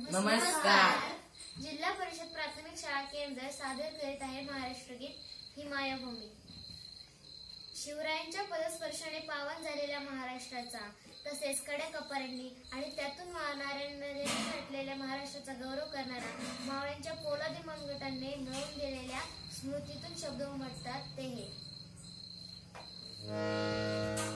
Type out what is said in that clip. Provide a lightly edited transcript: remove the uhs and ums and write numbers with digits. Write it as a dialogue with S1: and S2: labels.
S1: नमस्कार.
S2: जिल्हा परिषद प्राथमिक शाळा केंद्र सादर करीत आहे महाराष्ट्र गीत ही मायभूमी. शिवरायांच्या पदस्पर्शाने पावन झालेल्या महाराष्ट्राचा, तसेच कड्या कपाऱ्यांनी आणि त्यातून वाहणाऱ्या नद्यांनी नटलेल्या महाराष्ट्राचा गौरव करणारा मावळ्यांच्या पोलादी मनगटाने मिळवून गेलेल्या स्मृतीतून शब्द उमटतात ते हे.